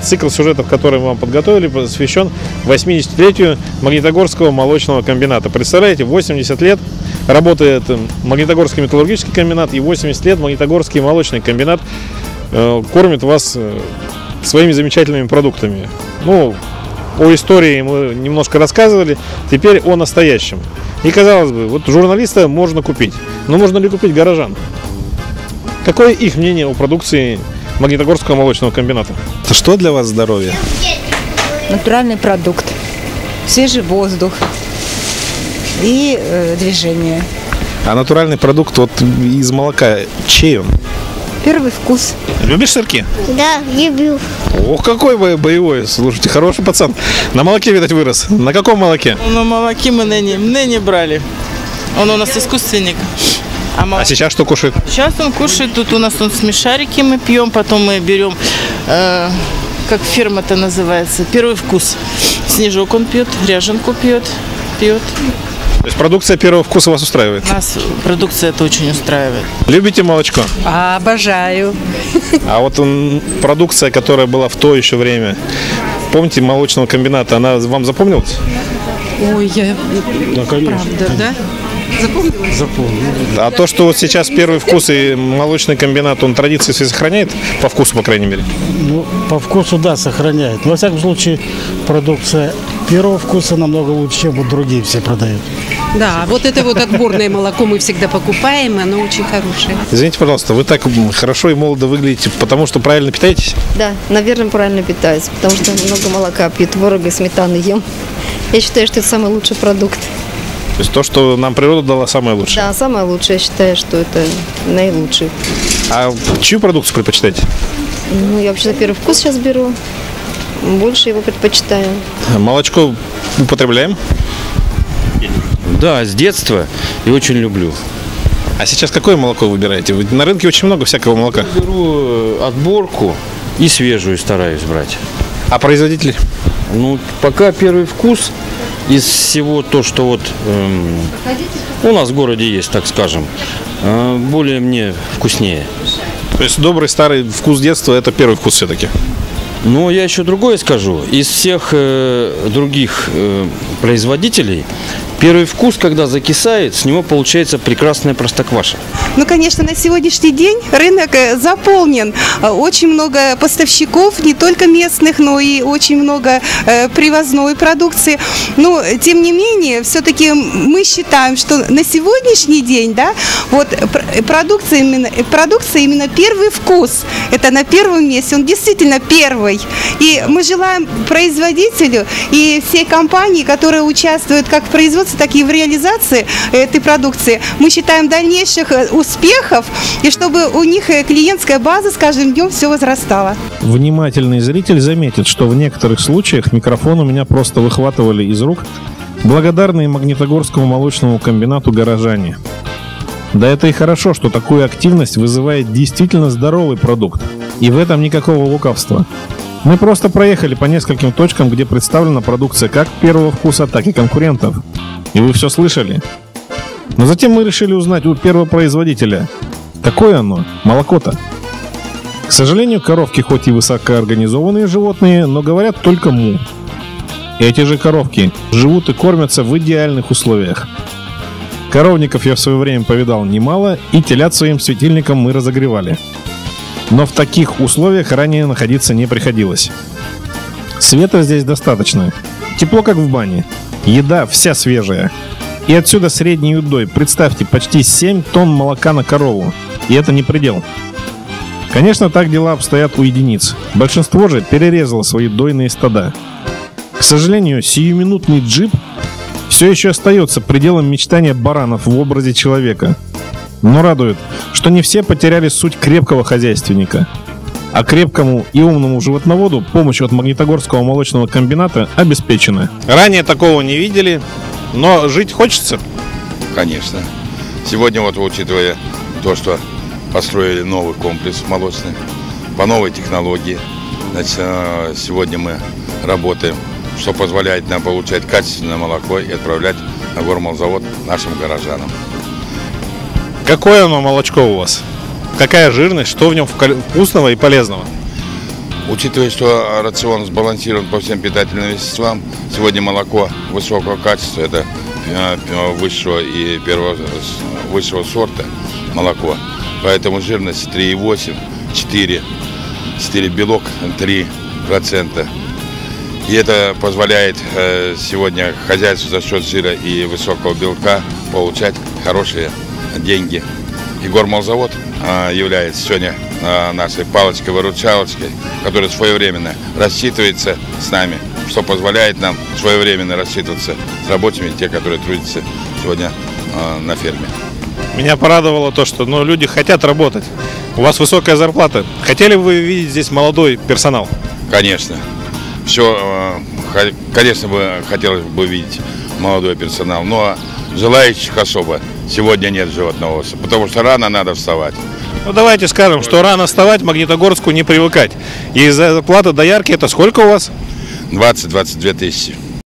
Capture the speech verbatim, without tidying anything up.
цикл сюжетов, который мы вам подготовили, посвящен восьмидесятилетию Магнитогорского молочного комбината. Представляете, восемьдесят лет работает Магнитогорский металлургический комбинат, и восемьдесят лет Магнитогорский молочный комбинат э, кормит вас э, своими замечательными продуктами. Ну, о истории мы немножко рассказывали, теперь о настоящем. И, казалось бы, вот журналиста можно купить, но можно ли купить горожан? Какое их мнение о продукции Магнитогорского молочного комбината? Это что для вас здоровье? Натуральный продукт, свежий воздух и э, движение. А натуральный продукт вот из молока, чей он? Первый вкус. Любишь сырки? Да, люблю. Ох, какой вы боевой. Слушайте, хороший пацан. На молоке, видать, вырос. На каком молоке? На молоке мы ныне, ныне брали. Он у нас искусственник. А, молоко... а сейчас что кушает? Сейчас он кушает. Тут у нас он смешарики мы пьем. Потом мы берем, э, как фирма-то называется, первый вкус. Снежок он пьет, ряженку пьет. Пьет. То есть продукция первого вкуса вас устраивает? Нас продукция это очень устраивает. Любите молочко? А, обожаю. А вот он, продукция, которая была в то еще время, помните, молочного комбината, она вам запомнилась? Ой, я... Ну, конечно. Правда, да? Запомнилась? Запомнилась. А то, что вот сейчас первый вкус и молочный комбинат, он традиции свои сохраняет? По вкусу, по крайней мере? Ну, по вкусу, да, сохраняет. Но, во всяком случае, продукция первого вкуса намного лучше, чем вот другие все продают. Да, вот это вот отборное молоко мы всегда покупаем, оно очень хорошее. Извините, пожалуйста, вы так хорошо и молодо выглядите, потому что правильно питаетесь? Да, наверное, правильно питаюсь, потому что много молока пью, творога и сметаны ем. Я считаю, что это самый лучший продукт. То есть то, что нам природа дала, самое лучшее? Да, самое лучшее, я считаю, что это наилучший. А чью продукцию предпочитаете? Ну, я вообще-то первый вкус сейчас беру, больше его предпочитаю. Молочко употребляем? Да, с детства и очень люблю. А сейчас какое молоко выбираете? Вы, на рынке очень много всякого молока. Я беру отборку и свежую стараюсь брать. А производитель? Ну, пока первый вкус из всего то, что вот эм, у нас в городе есть, так скажем, э, более мне вкуснее. То есть добрый старый вкус детства – это первый вкус все-таки? Но я еще другое скажу. Из всех э, других э, производителей первый вкус, когда закисает, с него получается прекрасная простокваша. Ну, конечно, на сегодняшний день рынок заполнен. Очень много поставщиков, не только местных, но и очень много э, привозной продукции. Но, тем не менее, все-таки мы считаем, что на сегодняшний день, да, вот продукция именно, продукция именно первый вкус. Это на первом месте, он действительно первый. И мы желаем производителю и всей компании, которые участвуют как в производстве, так и в реализации этой продукции, мы считаем дальнейших успехов, и чтобы у них клиентская база с каждым днем все возрастала. Внимательный зритель заметит, что в некоторых случаях микрофон у меня просто выхватывали из рук благодарные Магнитогорскому молочному комбинату горожане. Да это и хорошо, что такую активность вызывает действительно здоровый продукт, и в этом никакого лукавства. Мы просто проехали по нескольким точкам, где представлена продукция как первого вкуса, так и конкурентов. И вы все слышали. Но затем мы решили узнать у первопроизводителя, какое оно, молоко-то. К сожалению, коровки хоть и высокоорганизованные животные, но говорят только му. Эти же коровки живут и кормятся в идеальных условиях. Коровников я в свое время повидал немало, и телят своим светильником мы разогревали. Но в таких условиях ранее находиться не приходилось. Света здесь достаточно. Тепло, как в бане. Еда вся свежая. И отсюда средний удой. Представьте, почти семь тонн молока на корову. И это не предел. Конечно, так дела обстоят у единиц. Большинство же перерезало свои дойные стада. К сожалению, сиюминутный джип все еще остается пределом мечтания баранов в образе человека. Но радует, что не все потеряли суть крепкого хозяйственника. А крепкому и умному животноводу помощь от Магнитогорского молочного комбината обеспечена. Ранее такого не видели, но жить хочется? Конечно. Сегодня вот, учитывая то, что построили новый комплекс молочный, по новой технологии, значит, сегодня мы работаем, что позволяет нам получать качественное молоко и отправлять на гормолзавод нашим горожанам. Какое оно молочко у вас? Какая жирность, что в нем вкусного и полезного? Учитывая, что рацион сбалансирован по всем питательным веществам, сегодня молоко высокого качества, это высшего и первого, высшего сорта молоко. Поэтому жирность три и восемь, четыре, четыре белок три процента. И это позволяет сегодня хозяйству за счет жира и высокого белка получать хорошие деньги. И Гормолзавод является сегодня нашей палочкой-выручалочкой, которая своевременно рассчитывается с нами, что позволяет нам своевременно рассчитываться с рабочими, те, которые трудятся сегодня на ферме. Меня порадовало то, что ну, люди хотят работать. У вас высокая зарплата. Хотели бы вы видеть здесь молодой персонал? Конечно. Все, конечно, бы хотелось бы видеть молодой персонал, но желающих особо сегодня нет животного, потому что рано надо вставать. Ну давайте скажем, что рано вставать, в Магнитогорску не привыкать. И зарплата доярки это сколько у вас? двадцать-двадцать две тысячи.